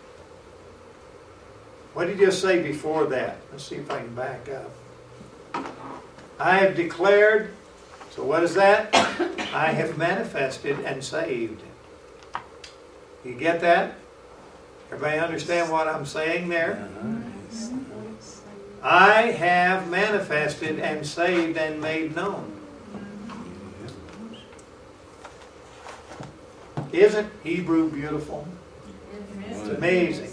What did you say before that? Let's see if I can back up. I have declared. So what is that? I have manifested and saved. You get that? Everybody understand what I'm saying there? I have manifested and saved and made known. Isn't Hebrew beautiful? It's amazing.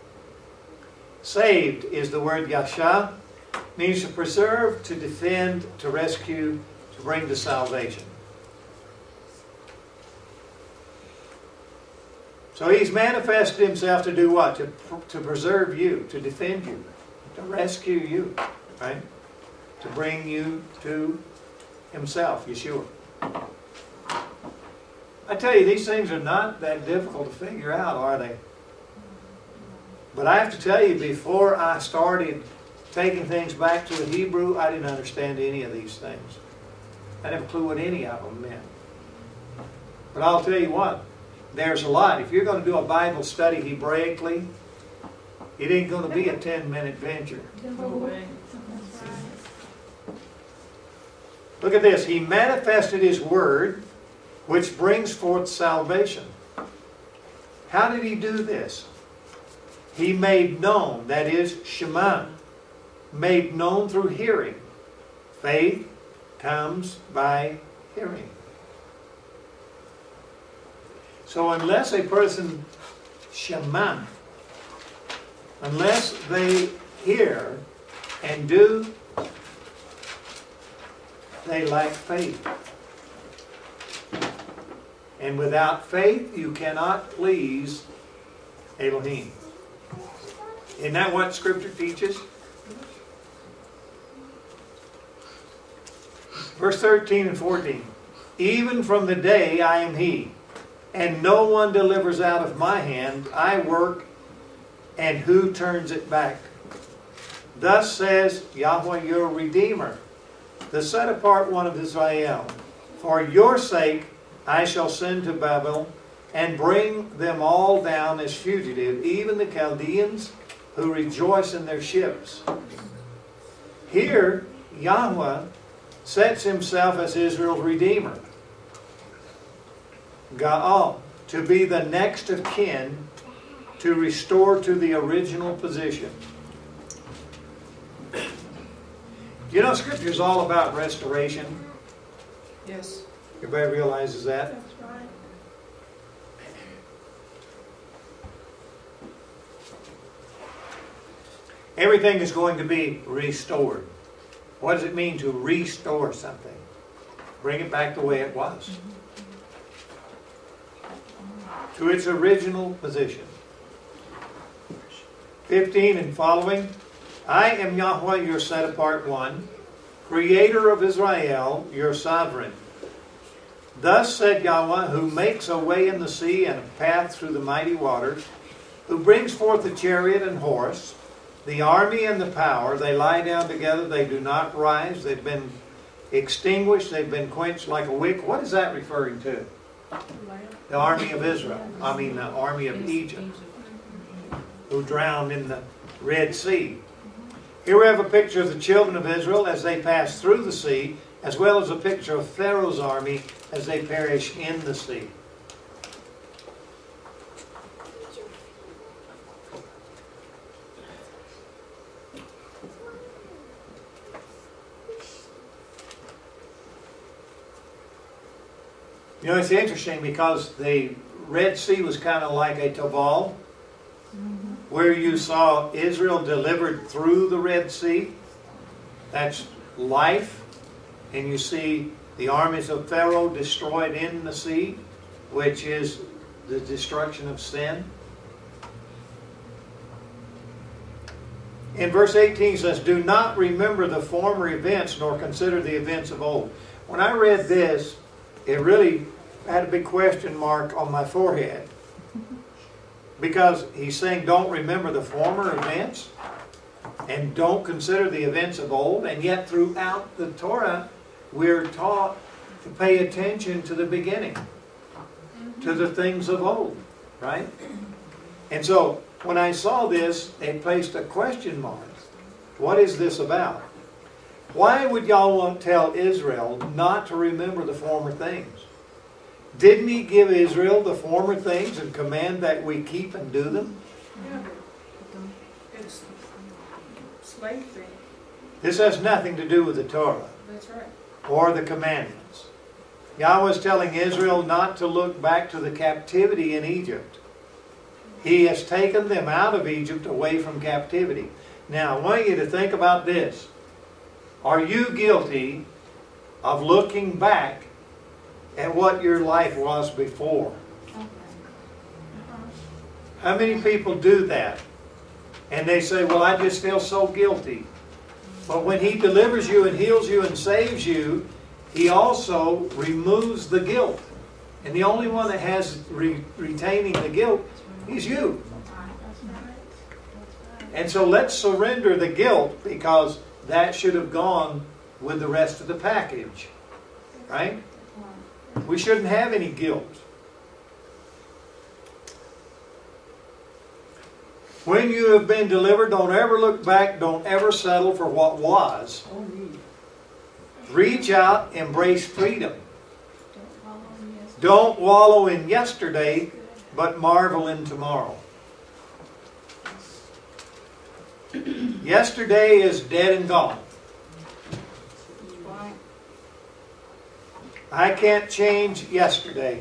Saved is the word yasha, means to preserve, to defend, to rescue, to bring to salvation. So he's manifested himself to do what? To, to preserve you, to defend you, to rescue you, right? To bring you to himself, Yeshua. I tell you, these things are not that difficult to figure out, are they? But I have to tell you, before I started taking things back to the Hebrew, I didn't understand any of these things. I didn't have a clue what any of them meant. But I'll tell you what, there's a lot. If you're going to do a Bible study Hebraically, it ain't going to be a ten-minute venture. No way. Look at this. He manifested His Word, which brings forth salvation. How did He do this? He made known, that is, Shema, made known through hearing. Faith comes by hearing. So unless a person Shema, unless they hear and do, they lack faith. And without faith, you cannot please Elohim. Isn't that what Scripture teaches? Verse thirteen and fourteen. Even from the day I am He, and no one delivers out of my hand. I work, and who turns it back? Thus says Yahweh your Redeemer, the set apart one of Israel. For your sake I shall send to Babel, and bring them all down as fugitive, even the Chaldeans who rejoice in their ships. Here, Yahweh sets Himself as Israel's Redeemer. Gaal, to be the next of kin, to restore to the original position. You know, Scripture is all about restoration. Yes. Everybody realizes that? That's right. Everything is going to be restored. What does it mean to restore something? Bring it back the way it was. To its original position. fifteen and following. I am Yahweh, your set apart one, Creator of Israel, your sovereign. Thus said Yahweh, who makes a way in the sea and a path through the mighty waters, who brings forth the chariot and horse, the army and the power. They lie down together, they do not rise. They've been extinguished, they've been quenched like a wick. What is that referring to? The army of Israel. I mean the army of Egypt, who drowned in the Red Sea. Here we have a picture of the children of Israel as they pass through the sea, as well as a picture of Pharaoh's army as they perish in the sea. You know, it's interesting because the Red Sea was kind of like a Taval, where you saw Israel delivered through the Red Sea. That's life. And you see the armies of Pharaoh destroyed in the sea, which is the destruction of sin. In verse eighteen says, do not remember the former events, nor consider the events of old. When I read this, it really had a big question mark on my forehead. Because he's saying don't remember the former events, and don't consider the events of old. And yet throughout the Torah, we're taught to pay attention to the beginning, to the things of old, right? And so, when I saw this, it placed a question mark. What is this about? Why would y'all want to tell Israel not to remember the former things? Didn't he give Israel the former things and command that we keep and do them? Yeah, but it's slave thing. This has nothing to do with the Torah That's right. or the commandments. Yahweh is telling Israel not to look back to the captivity in Egypt. He has taken them out of Egypt away from captivity. Now, I want you to think about this. Are you guilty of looking back at what your life was before? How many people do that? And they say, well, I just feel so guilty. But when He delivers you and heals you and saves you, He also removes the guilt. And the only one that has re retaining the guilt is you. And so let's surrender the guilt, because that should have gone with the rest of the package. Right? We shouldn't have any guilt. When you have been delivered, don't ever look back. Don't ever settle for what was. Reach out, embrace freedom. Don't wallow in yesterday, but marvel in tomorrow. Yesterday is dead and gone. I can't change yesterday,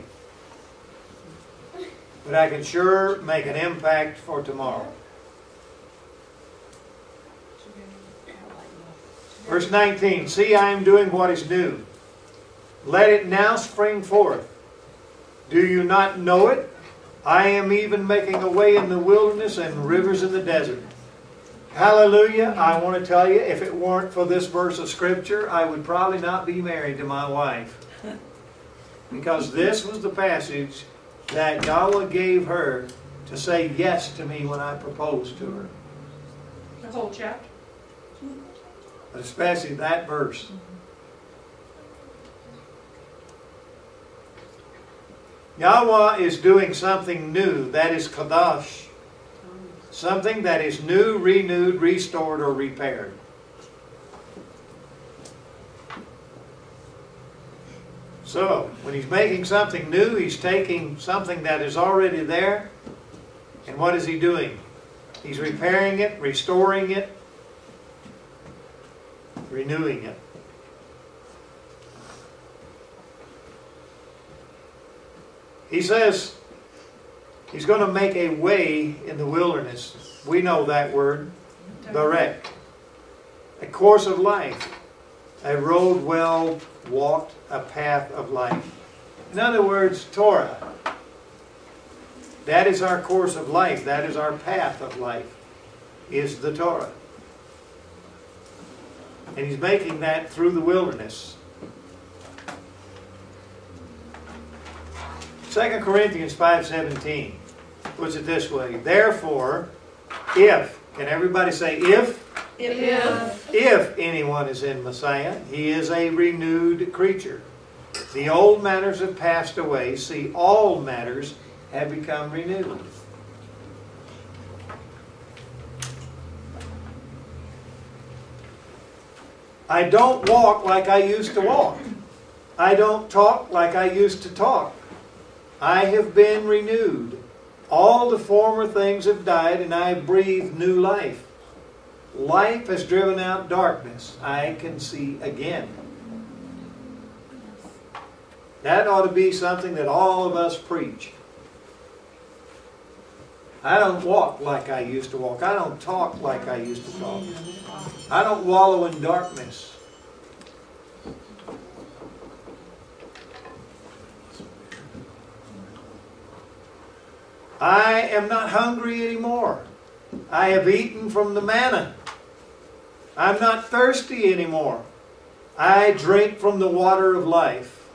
but I can sure make an impact for tomorrow. Verse nineteen, see, I am doing what is new. Let it now spring forth. Do you not know it? I am even making a way in the wilderness and rivers in the desert. Hallelujah. I want to tell you, if it weren't for this verse of Scripture, I would probably not be married to my wife. Because this was the passage that Yahweh gave her to say yes to me when I proposed to her. The whole chapter. But especially that verse. Yahweh is doing something new. That is Kadash. Something that is new, renewed, restored, or repaired. So, when He's making something new, He's taking something that is already there. And what is He doing? He's repairing it, restoring it, renewing it. He says He's going to make a way in the wilderness. We know that word, direct. A course of life. A road well walked, a path of life. In other words, Torah. That is our course of life. That is our path of life, is the Torah. And He's making that through the wilderness. Second Corinthians five seventeen puts it this way. Therefore, if, can everybody say if? If. If anyone is in Messiah, he is a renewed creature. The old matters have passed away. See, all matters have become renewed. I don't walk like I used to walk. I don't talk like I used to talk. I have been renewed. All the former things have died, and I breathe new life. Life has driven out darkness. I can see again. That ought to be something that all of us preach. I don't walk like I used to walk. I don't talk like I used to talk. I don't wallow in darkness. I am not hungry anymore. I have eaten from the manna. I'm not thirsty anymore. I drink from the water of life.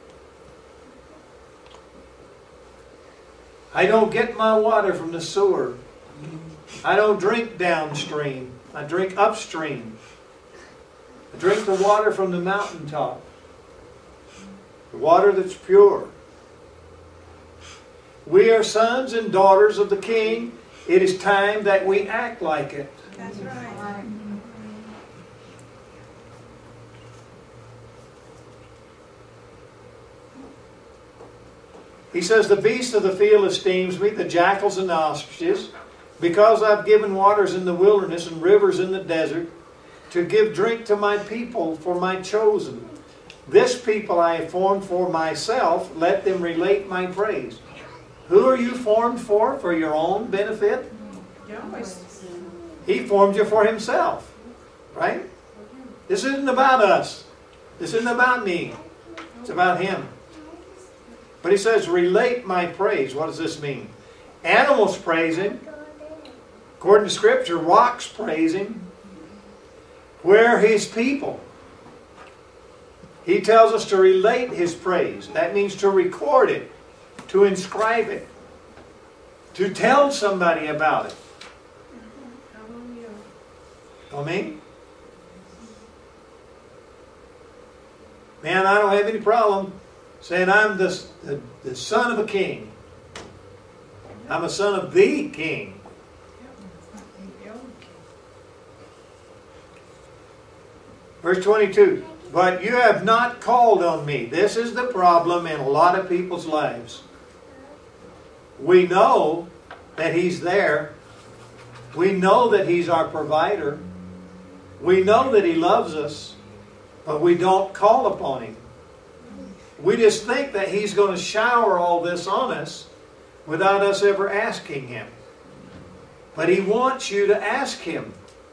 I don't get my water from the sewer. I don't drink downstream. I drink upstream. I drink the water from the mountaintop. The water that's pure. We are sons and daughters of the King. It is time that we act like it. That's right. He says, the beasts of the field esteems me, the jackals and the ostriches, because I've given waters in the wilderness and rivers in the desert, to give drink to my people, for my chosen. This people I have formed for myself, let them relate my praise. Who are you formed for? For your own benefit? Yes. He formed you for Himself. Right? This isn't about us. This isn't about me. It's about Him. But He says, relate my praise. What does this mean? Animals praise Him. According to Scripture, rocks praise Him. We're His people. He tells us to relate His praise. That means to record it, to inscribe it, to tell somebody about it. Amen? Man, I don't have any problem saying I'm the, the, the son of a king. I'm a son of the King. Verse twenty-two. But you have not called on me. This is the problem in a lot of people's lives. We know that He's there. We know that He's our provider. We know that He loves us. But we don't call upon Him. We just think that He's going to shower all this on us without us ever asking Him. But He wants you to ask Him.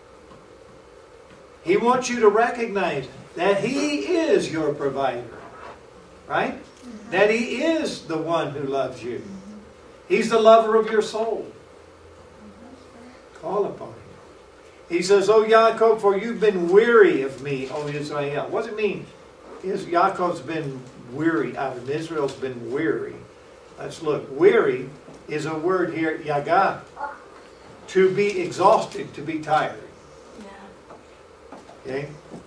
He wants you to recognize that He is your provider. Right? That He is the one who loves you. He's the lover of your soul. Call upon Him. He says, O Yaakov, for you've been weary of me, O Israel. What does it mean? Is Yaakov's been weary of him. Israel's been weary. Let's look. Weary is a word here, yaga. To be exhausted, to be tired. Okay?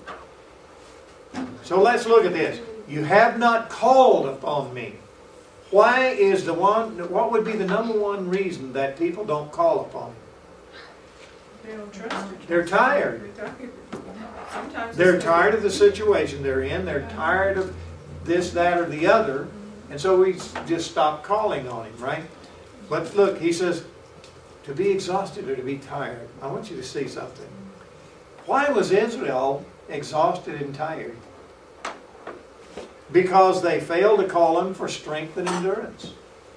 So let's look at this. You have not called upon me. Why is the one, what would be the number one reason that people don't call upon Him? They don't trust Him. They're tired. Sometimes They're tired of the situation they're in. They're tired of this, that, or the other. And so we just stop calling on Him, right? But look, He says, to be exhausted or to be tired. I want you to see something. Why was Israel exhausted and tired? Because they failed to call Him for strength and endurance.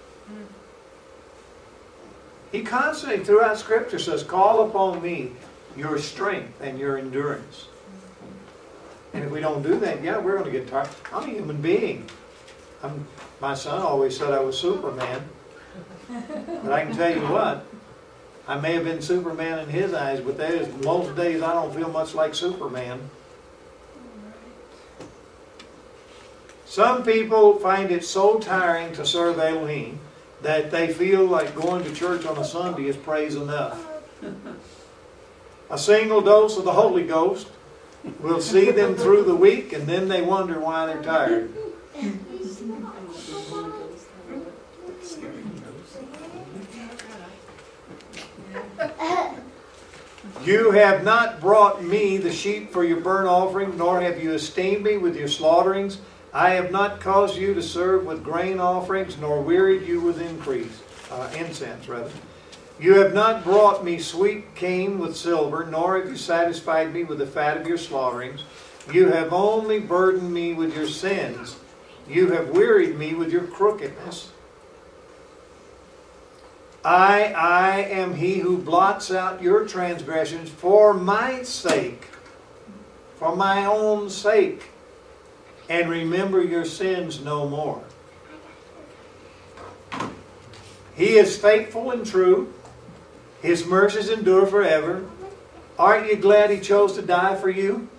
He constantly throughout Scripture says, call upon me your strength and your endurance. And if we don't do that, yeah, we're going to get tired. I'm a human being. I'm, my son always said I was Superman. But I can tell you what, I may have been Superman in his eyes, but there's most days I don't feel much like Superman. Some people find it so tiring to serve Elohim that they feel like going to church on a Sunday is praise enough. A single dose of the Holy Ghost will see them through the week, and then they wonder why they're tired. You have not brought me the sheep for your burnt offering, nor have you esteemed me with your slaughterings. I have not caused you to serve with grain offerings, nor wearied you with increase, uh, incense rather. You have not brought me sweet cane with silver, nor have you satisfied me with the fat of your slaughterings. You have only burdened me with your sins, You have wearied me with your crookedness. I, I am he who blots out your transgressions for my sake, for my own sake, and remember your sins no more. He is faithful and true. His mercies endure forever. Aren't you glad He chose to die for you?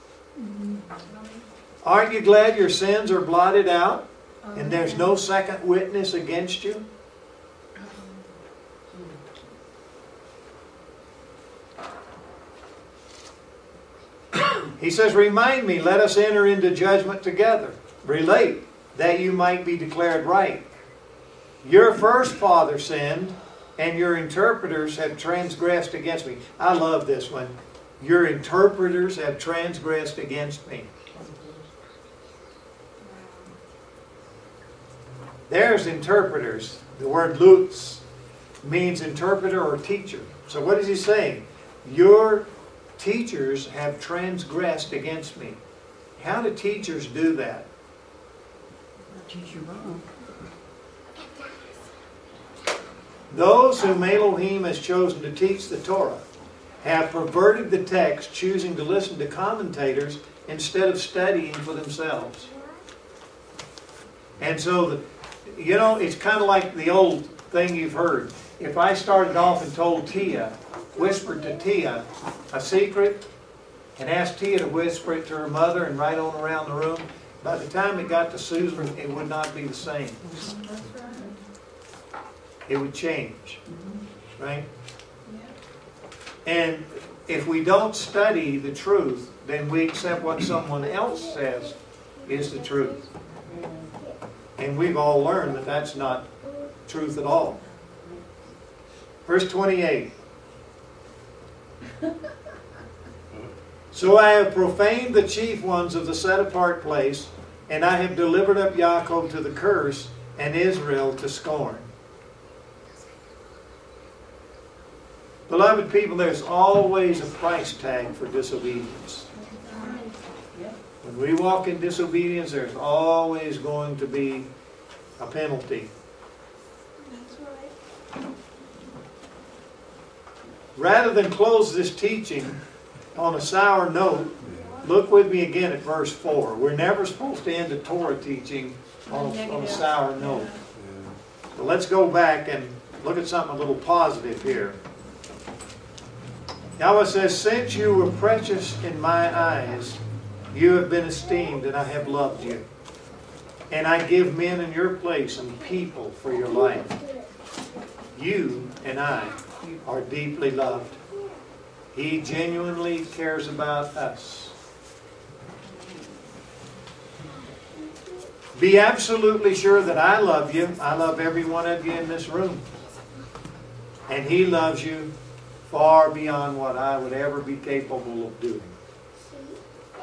Aren't you glad your sins are blotted out and there's no second witness against you? He says, remind me, let us enter into judgment together. Relate, that you might be declared right. Your first father sinned, and your interpreters have transgressed against me. I love this one. Your interpreters have transgressed against me. There's interpreters. The word lutz means interpreter or teacher. So what is he saying? Your teachers have transgressed against me. How do teachers do that? Teach you wrong. Those whom Elohim has chosen to teach the Torah have perverted the text, choosing to listen to commentators instead of studying for themselves. And so, the, you know, it's kind of like the old thing you've heard. If I started off and told Tia, whispered to Tia a secret, and asked Tia to whisper it to her mother and right on around the room, by the time it got to Susan, it would not be the same. It would change, right? And if we don't study the truth, then we accept what someone else says is the truth. And we've all learned that that's not truth at all. Verse twenty-eight. So I have profaned the chief ones of the set-apart place, and I have delivered up Yaakov to the curse, and Israel to scorn. Beloved people, there's always a price tag for disobedience. When we walk in disobedience, there's always going to be a penalty. Rather than close this teaching on a sour note, look with me again at verse four. We're never supposed to end a Torah teaching on a, on a sour note. So let's go back and look at something a little positive here. Yahweh says, since you were precious in my eyes, you have been esteemed, and I have loved you. And I give men in your place and people for your life. You and I are deeply loved. He genuinely cares about us. Be absolutely sure that I love you. I love every one of you in this room. And He loves you far beyond what I would ever be capable of doing.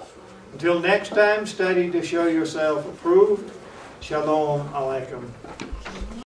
Until next time, study to show yourself approved. Shalom Aleichem.